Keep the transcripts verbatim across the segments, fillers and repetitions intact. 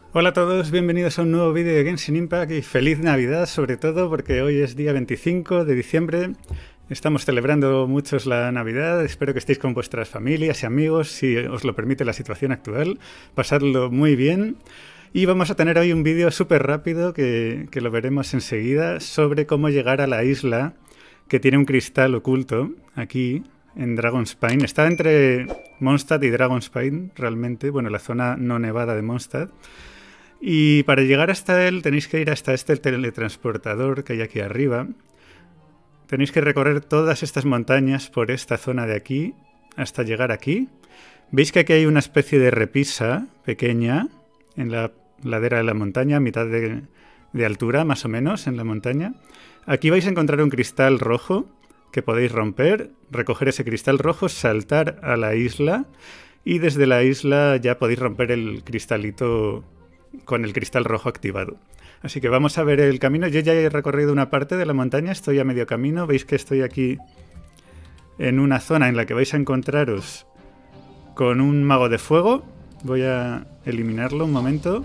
Hola a todos, bienvenidos a un nuevo vídeo de Genshin Impact y feliz Navidad, sobre todo porque hoy es día veinticinco de diciembre. Estamos celebrando muchos la Navidad, espero que estéis con vuestras familias y amigos, si os lo permite la situación actual. Pasadlo muy bien. Y vamos a tener hoy un vídeo súper rápido que, que lo veremos enseguida sobre cómo llegar a la isla que tiene un cristal oculto aquí en Dragonspine. Está entre Mondstadt y Dragonspine realmente, bueno, la zona no nevada de Mondstadt. Y para llegar hasta él tenéis que ir hasta este teletransportador que hay aquí arriba. Tenéis que recorrer todas estas montañas por esta zona de aquí hasta llegar aquí. Veis que aquí hay una especie de repisa pequeña en la ladera de la montaña, a mitad de, de altura más o menos en la montaña. Aquí vais a encontrar un cristal rojo que podéis romper, recoger ese cristal rojo, saltar a la isla y desde la isla ya podéis romper el cristalito con el cristal rojo activado. Así que vamos a ver el camino. Yo ya he recorrido una parte de la montaña, estoy a medio camino. Veis que estoy aquí en una zona en la que vais a encontraros con un mago de fuego. Voy a eliminarlo un momento.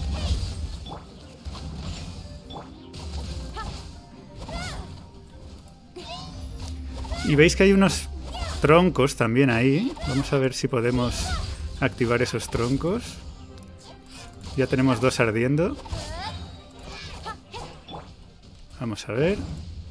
Y veis que hay unos troncos también ahí. Vamos a ver si podemos activar esos troncos. Ya tenemos dos ardiendo. Vamos a ver.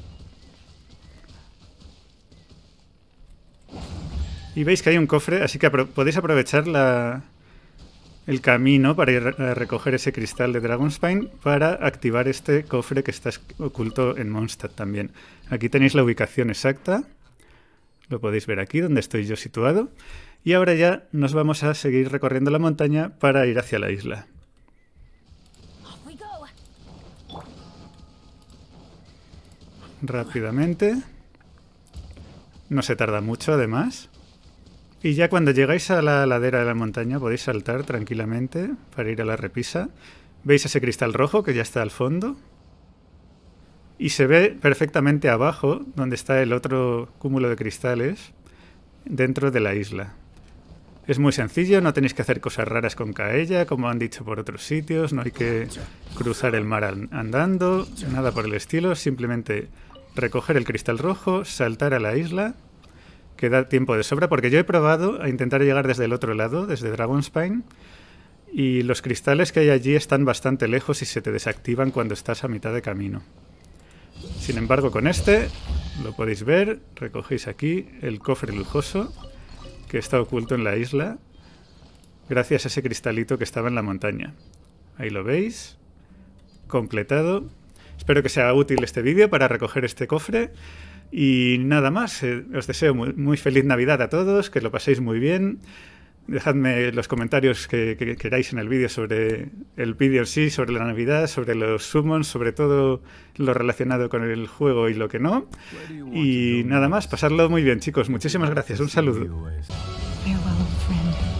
Y veis que hay un cofre, así que apro podéis aprovechar la, el camino para ir a recoger ese cristal de Dragonspine para activar este cofre que está oculto en Mondstadt también. Aquí tenéis la ubicación exacta. Lo podéis ver aquí, donde estoy yo situado. Y ahora ya nos vamos a seguir recorriendo la montaña para ir hacia la isla. Rápidamente. No se tarda mucho, además. Y ya cuando llegáis a la ladera de la montaña podéis saltar tranquilamente para ir a la repisa. ¿Veis ese cristal rojo que ya está al fondo? Y se ve perfectamente abajo, donde está el otro cúmulo de cristales, dentro de la isla. Es muy sencillo, no tenéis que hacer cosas raras con Kaeya, como han dicho por otros sitios, no hay que cruzar el mar andando, nada por el estilo, simplemente recoger el cristal rojo, saltar a la isla, que da tiempo de sobra, porque yo he probado a intentar llegar desde el otro lado, desde Dragonspine, y los cristales que hay allí están bastante lejos y se te desactivan cuando estás a mitad de camino. Sin embargo, con este, lo podéis ver, recogéis aquí el cofre lujoso, que está oculto en la isla, gracias a ese cristalito que estaba en la montaña. Ahí lo veis, completado. Espero que sea útil este vídeo para recoger este cofre. Y nada más, eh, os deseo muy, muy feliz Navidad a todos, que lo paséis muy bien. Dejadme los comentarios que, que queráis en el vídeo sobre el vídeo en sí, sobre la Navidad, sobre los summons, sobre todo lo relacionado con el juego y lo que no. Y nada más, pasadlo muy bien, chicos. Muchísimas gracias. Un saludo. Farewell, friend.